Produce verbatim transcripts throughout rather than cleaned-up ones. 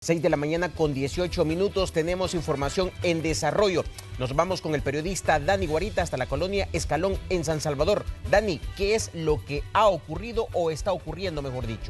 seis de la mañana con dieciocho minutos, tenemos información en desarrollo. Nos vamos con el periodista Dani Guarita hasta la colonia Escalón en San Salvador. Dani, ¿qué es lo que ha ocurrido o está ocurriendo, mejor dicho?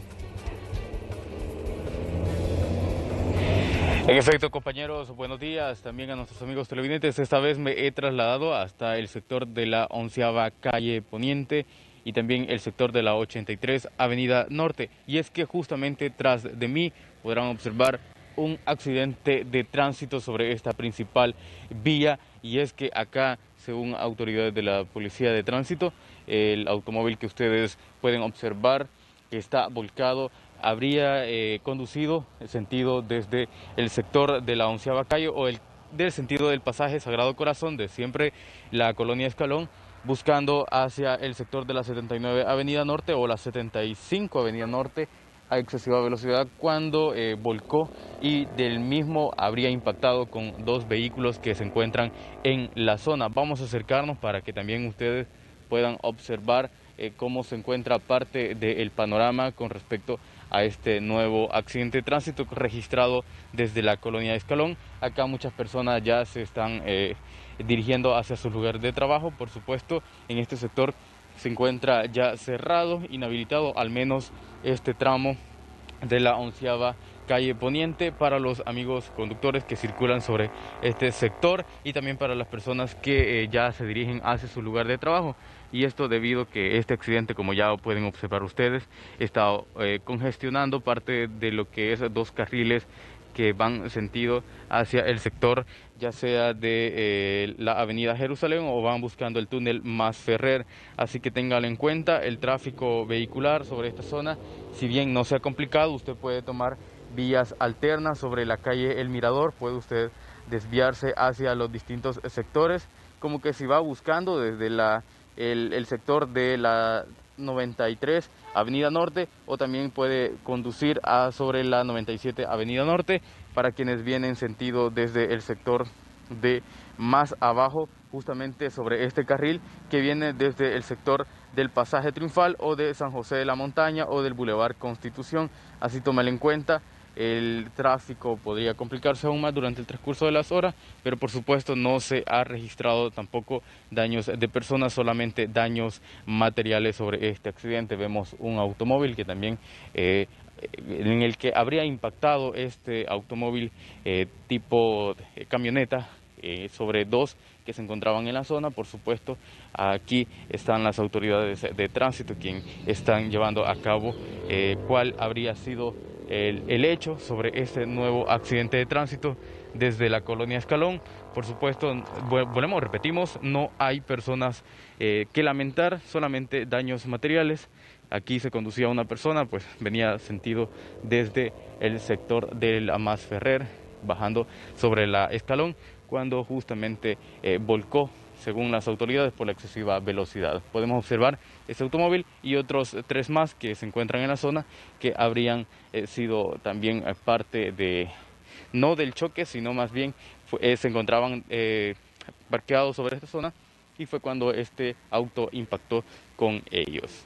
En efecto, compañeros, buenos días también a nuestros amigos televidentes. Esta vez me he trasladado hasta el sector de la onceava calle Poniente y también el sector de la ochenta y tres Avenida Norte. Y es que justamente tras de mí podrán observar un accidente de tránsito sobre esta principal vía. Y es que acá, según autoridades de la Policía de Tránsito, el automóvil que ustedes pueden observar que está volcado habría eh, conducido el sentido desde el sector de la onceava calle o el, del sentido del pasaje Sagrado Corazón de siempre la colonia Escalón, buscando hacia el sector de la setenta y nueve Avenida Norte o la setenta y cinco Avenida Norte a excesiva velocidad cuando eh, volcó y del mismo habría impactado con dos vehículos que se encuentran en la zona. Vamos a acercarnos para que también ustedes puedan observar eh, cómo se encuentra parte del panorama con respecto a este nuevo accidente de tránsito registrado desde la colonia Escalón. Acá muchas personas ya se están eh, dirigiendo hacia su lugar de trabajo. Por supuesto, en este sector se encuentra ya cerrado, inhabilitado, al menos este tramo de la onceava calle Poniente para los amigos conductores que circulan sobre este sector y también para las personas que eh, ya se dirigen hacia su lugar de trabajo. Y esto debido a que este accidente, como ya pueden observar ustedes, está eh, congestionando parte de lo que es dos carriles que van sentido hacia el sector, ya sea de eh, la avenida Jerusalén o van buscando el túnel Masferrer. Así que téngalo en cuenta, el tráfico vehicular sobre esta zona, si bien no sea complicado, usted puede tomar vías alternas sobre la calle El Mirador, puede usted desviarse hacia los distintos sectores, como que si va buscando desde la, el, el sector de la noventa y tres Avenida Norte o también puede conducir a sobre la noventa y siete Avenida Norte para quienes vienen sentido desde el sector de más abajo, justamente sobre este carril que viene desde el sector del Pasaje Triunfal o de San José de la Montaña o del Boulevard Constitución. Así tómalo en cuenta. El tráfico podría complicarse aún más durante el transcurso de las horas, pero por supuesto no se ha registrado tampoco daños de personas, solamente daños materiales sobre este accidente. Vemos un automóvil que también eh, en el que habría impactado este automóvil eh, tipo camioneta eh, sobre dos que se encontraban en la zona. Por supuesto, aquí están las autoridades de tránsito quienes están llevando a cabo eh, cuál habría sido El, el hecho sobre este nuevo accidente de tránsito desde la colonia Escalón. Por supuesto, volvemos, repetimos, no hay personas eh, que lamentar, solamente daños materiales. Aquí se conducía una persona, pues venía sentido desde el sector de la Masferrer, bajando sobre la Escalón, cuando justamente eh, volcó, según las autoridades, por la excesiva velocidad. Podemos observar este automóvil y otros tres más que se encuentran en la zona que habrían eh, sido también eh, parte de, no del choque, sino más bien fue, eh, se encontraban eh, parqueados sobre esta zona y fue cuando este auto impactó con ellos.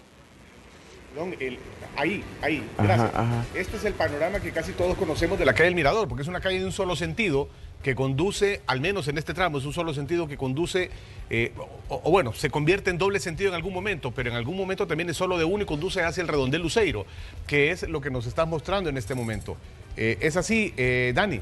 El, ahí, ahí, gracias. Ajá, ajá. Este es el panorama que casi todos conocemos de la calle El Mirador, porque es una calle de un solo sentido que conduce, al menos en este tramo, es un solo sentido que conduce, eh, o, o bueno, se convierte en doble sentido en algún momento, pero en algún momento también es solo de uno y conduce hacia el Redondel Luceiro, que es lo que nos estás mostrando en este momento. Eh, ¿Es así, eh, Dani?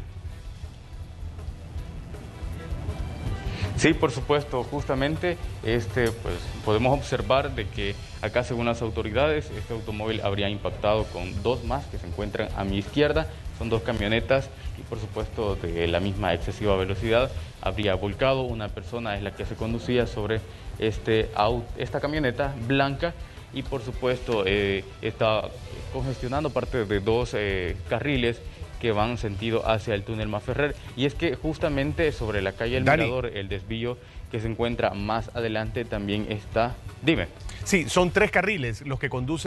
Sí, por supuesto, justamente este, pues, podemos observar de que acá, según las autoridades, este automóvil habría impactado con dos más que se encuentran a mi izquierda. Son dos camionetas y por supuesto de la misma excesiva velocidad habría volcado. Una persona es la que se conducía sobre este auto, esta camioneta blanca y por supuesto eh, está congestionando parte de dos eh, carriles que van sentido hacia el túnel Masferrer. Y es que justamente sobre la calle El Dani. Mirador, el desvío que se encuentra más adelante también está... Dime. Sí, son tres carriles los que conducen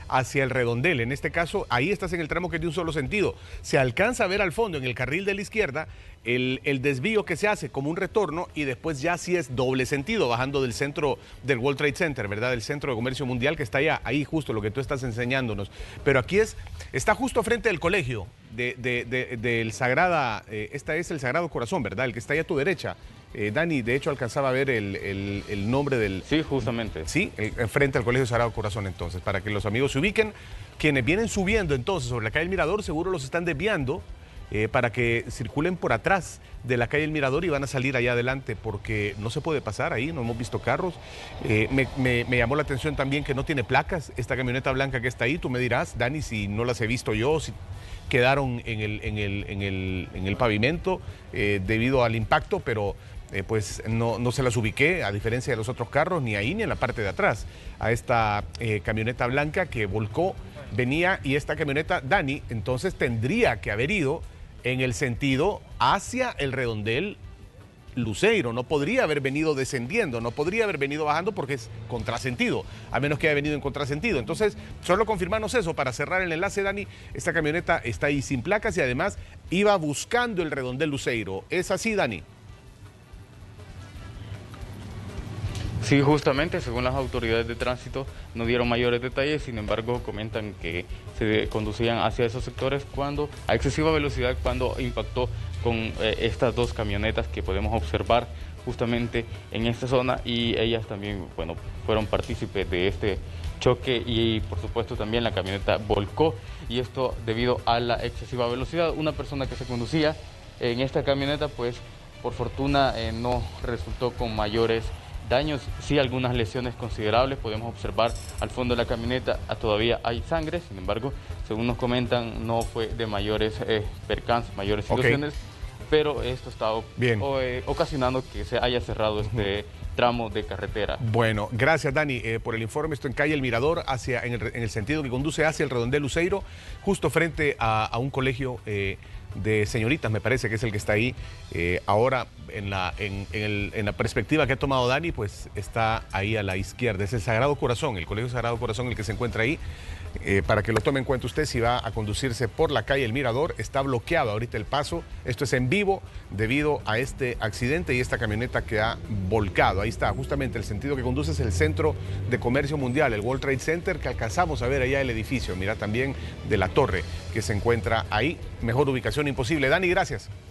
hacia el redondel. En este caso, ahí estás en el tramo que es de un solo sentido. Se alcanza a ver al fondo, en el carril de la izquierda, el, el desvío que se hace como un retorno y después ya sí es doble sentido, bajando del centro del World Trade Center, ¿verdad? Del Centro de Comercio Mundial que está allá, ahí justo lo que tú estás enseñándonos. Pero aquí es, está justo frente del colegio de, de, de, del Sagrada, eh, esta es el Sagrado Corazón, ¿verdad? El que está ahí a tu derecha. Eh, Dani, de hecho alcanzaba a ver el, el, el nombre del... Sí, justamente. Sí, el, frente al Colegio Sagrado Corazón entonces, para que los amigos se ubiquen. Quienes vienen subiendo entonces sobre la calle El Mirador seguro los están desviando eh, para que circulen por atrás de la calle El Mirador y van a salir allá adelante porque no se puede pasar ahí, no hemos visto carros. Eh, me, me, me llamó la atención también que no tiene placas esta camioneta blanca que está ahí. Tú me dirás, Dani, si no las he visto yo, si quedaron en el, en el, en el, en el pavimento eh, debido al impacto, pero... Eh, pues no, no se las ubiqué, a diferencia de los otros carros, ni ahí ni en la parte de atrás, a esta eh, camioneta blanca que volcó, venía, y esta camioneta, Dani, entonces tendría que haber ido en el sentido hacia el redondel Luceiro, no podría haber venido descendiendo, no podría haber venido bajando porque es contrasentido, a menos que haya venido en contrasentido. Entonces, solo confirmarnos eso, para cerrar el enlace, Dani, esta camioneta está ahí sin placas y además iba buscando el redondel Luceiro. ¿Es así, Dani? Sí, justamente, según las autoridades de tránsito, no dieron mayores detalles, sin embargo, comentan que se conducían hacia esos sectores cuando a excesiva velocidad cuando impactó con eh, estas dos camionetas que podemos observar justamente en esta zona, y ellas también, bueno, fueron partícipes de este choque y por supuesto también la camioneta volcó, y esto debido a la excesiva velocidad. Una persona que se conducía en esta camioneta, pues por fortuna eh, no resultó con mayores daños, sí algunas lesiones considerables. Podemos observar al fondo de la camioneta todavía hay sangre, sin embargo, según nos comentan, no fue de mayores eh, percances, mayores situaciones, okay, pero esto está o, eh, ocasionando que se haya cerrado este uh-huh. tramo de carretera. Bueno, gracias, Dani, eh, por el informe. Esto en calle El Mirador, hacia, en, el, en el sentido que conduce hacia el redondel Luceiro, justo frente a, a un colegio eh, de señoritas, me parece que es el que está ahí. Eh, ahora, en la, en, en, el, en la perspectiva que ha tomado Dani, pues está ahí a la izquierda. Es el Sagrado Corazón, el Colegio Sagrado Corazón, el que se encuentra ahí. Eh, para que lo tome en cuenta usted, si va a conducirse por la calle El Mirador, está bloqueado ahorita el paso. Esto es en vivo debido a este accidente y esta camioneta que ha volcado. Ahí está, justamente el sentido que conduce es el Centro de Comercio Mundial, el World Trade Center, que alcanzamos a ver allá el edificio. Mira también de la torre que se encuentra ahí. Mejor ubicación imposible. Dani, gracias.